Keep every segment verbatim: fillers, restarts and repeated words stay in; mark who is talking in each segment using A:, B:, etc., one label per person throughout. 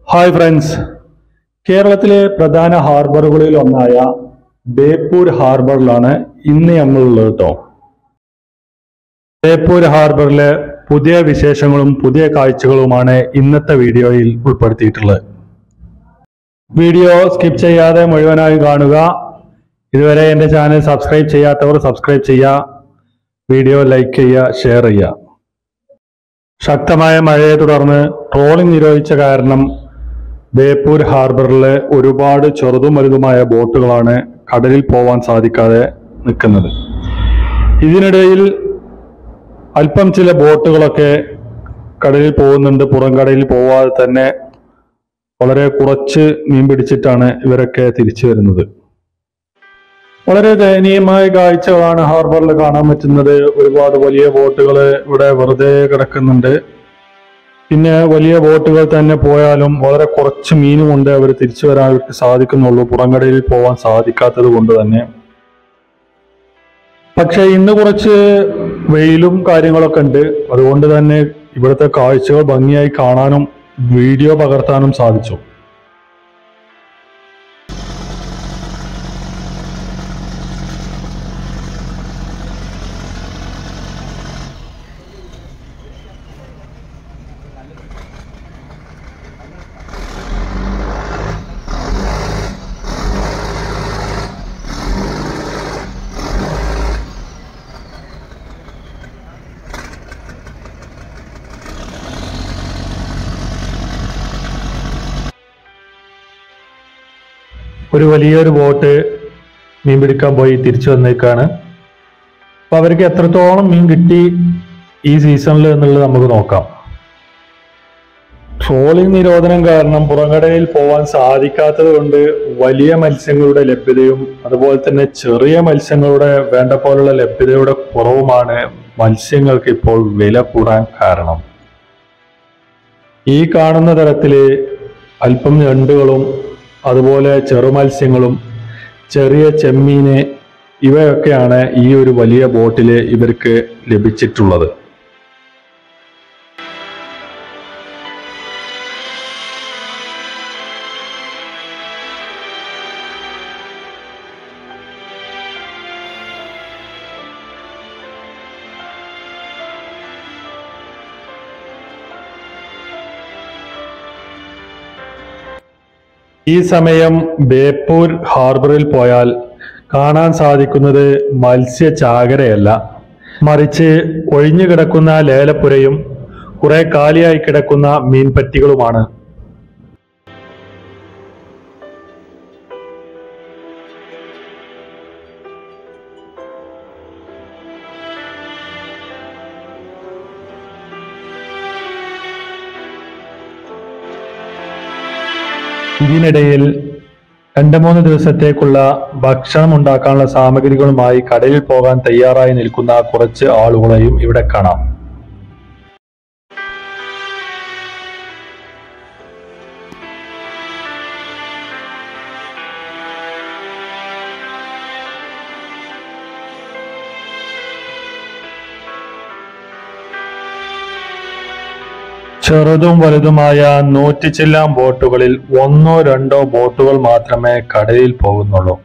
A: Hi friends, കേരളത്തിലെ പ്രധാന ഹാർബറുകളിൽ ഒന്നായ ബേപ്പൂർ ഹാർബറിലാണ് ഇന്ന് നമ്മളുള്ളത് കേട്ടോ. ബേപ്പൂർ ഹാർബറിലെ പുതിയ വിശേഷങ്ങളും പുതിയ കാഴ്ചകളുമാണ് ഇന്നത്തെ വീഡിയോയിൽ ഉൾപ്പെടുത്തിയിട്ടുള്ളത്. വീഡിയോ സ്കിപ്പ് ചെയ്യാതെ മുഴുവനായി കാണുക. ഇതുവരെ എൻ്റെ ചാനൽ സബ്സ്ക്രൈബ് ചെയ്യാത്തവർ സബ്സ്ക്രൈബ് ചെയ്യുക, വീഡിയോ ലൈക്ക് ചെയ്യുക, ഷെയർ ചെയ്യുക. ശക്തമായ മഴയെ തുടർന്ന് ട്രോളിംഗ് നിരോധിച്ച കാരണം ബേപ്പൂർ ഹാർബറിലെ ഒരുപാട് ചെറുതും വലുതുമായ ബോട്ടുകളാണ് കടലിൽ പോവാൻ സാധിക്കാതെ നിൽക്കുന്നത്. ഇതിനിടയിൽ അല്പം ചില ബോട്ടുകളൊക്കെ കടലിൽ പോകുന്നുണ്ട്. പുറം കടലിൽ പോവാതെ തന്നെ വളരെ കുറച്ച് മീൻ പിടിച്ചിട്ടാണ് ഇവരൊക്കെ തിരിച്ചു വരുന്നത്. വളരെ ദയനീയമായ കാഴ്ചകളാണ് ഹാർബറിൽ കാണാൻ പറ്റുന്നത്. ഒരുപാട് വലിയ ബോട്ടുകൾ ഇവിടെ വെറുതെ കിടക്കുന്നുണ്ട്. പിന്നെ വലിയ ബോട്ടുകൾ തന്നെ പോയാലും വളരെ കുറച്ച് മീനും കൊണ്ട് അവർ തിരിച്ചു വരാൻ അവർക്ക് സാധിക്കുന്നുള്ളൂ, പുറംകടലിൽ പോകാൻ സാധിക്കാത്തത് കൊണ്ട് തന്നെ. പക്ഷെ ഇന്ന് കുറച്ച് വെയിലും കാര്യങ്ങളൊക്കെ ഉണ്ട്. അതുകൊണ്ട് തന്നെ ഇവിടുത്തെ കാഴ്ചകൾ ഭംഗിയായി കാണാനും വീഡിയോ പകർത്താനും സാധിച്ചു. ഒരു വലിയൊരു ബോട്ട് മീൻ പിടിക്കാൻ പോയി തിരിച്ചു വന്നേക്കാണ്. അപ്പൊ അവർക്ക് എത്രത്തോളം മീൻ കിട്ടി ഈ സീസണിൽ എന്നുള്ളത് നമുക്ക് നോക്കാം. ട്രോളിംഗ് നിരോധനം കാരണം പുറംകടലിൽ പോകാൻ സാധിക്കാത്തത് കൊണ്ട് വലിയ മത്സ്യങ്ങളുടെ ലഭ്യതയും അതുപോലെ തന്നെ ചെറിയ മത്സ്യങ്ങളുടെ വേണ്ട പോലുള്ള ലഭ്യതയുടെ കുറവുമാണ് മത്സ്യങ്ങൾക്ക് ഇപ്പോൾ വില കൂടാൻ കാരണം. ഈ കാണുന്ന തരത്തില് അല്പം ഞണ്ടുകളും അതുപോലെ ചെറുമത്സ്യങ്ങളും ചെറിയ ചെമ്മീന് ഇവയൊക്കെയാണ് ഈ ഒരു വലിയ ബോട്ടില് ഇവർക്ക് ലഭിച്ചിട്ടുള്ളത്. ഈ സമയം ബേപ്പൂർ ഹാർബറിൽ പോയാൽ കാണാൻ സാധിക്കുന്നത് മത്സ്യ ചാകരയല്ല, മറിച്ച് ഒഴിഞ്ഞു കിടക്കുന്ന ലേലപ്പുരയും കുറെ കാലിയായി കിടക്കുന്ന മീൻപറ്റികളുമാണ്. ഇതിനിടയിൽ രണ്ട് മൂന്ന് ദിവസത്തേക്കുള്ള ഭക്ഷണം ഉണ്ടാക്കാനുള്ള സാമഗ്രികളുമായി കടലിൽ പോകാൻ തയ്യാറായി നിൽക്കുന്ന കുറച്ച് ആളുകളെയും ഇവിടെ കാണാം. ചെറുതും വലുതുമായ നൂറ്റിച്ചില്ലാൻ ബോട്ടുകളിൽ ഒന്നോ രണ്ടോ ബോട്ടുകൾ മാത്രമേ കടലിൽ പോകുന്നുള്ളൂ.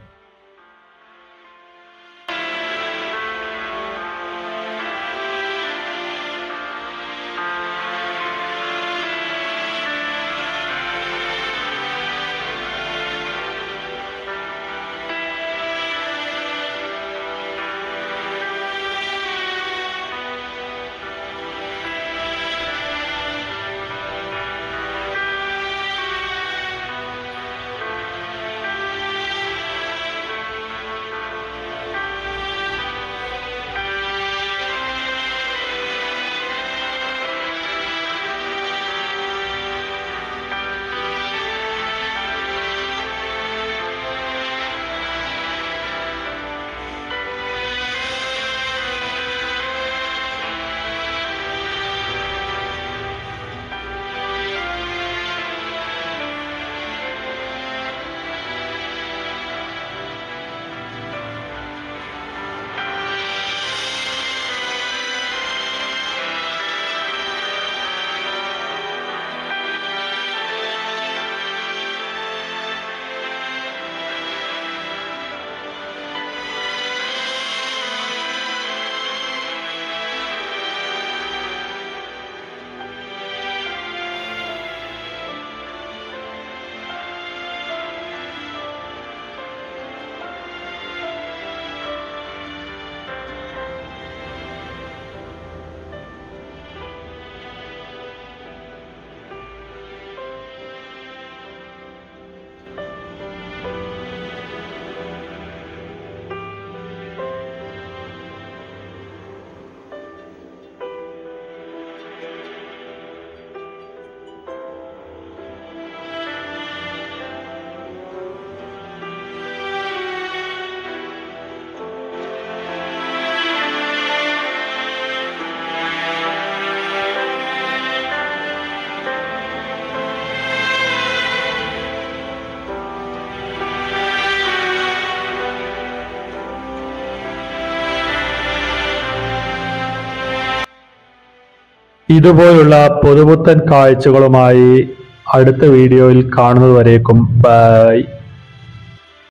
A: ഇതുപോലുള്ള പുതുപുത്തൻ കാഴ്ചകളുമായി അടുത്ത വീഡിയോയിൽ കാണുന്നതുവരേക്കും ബൈ.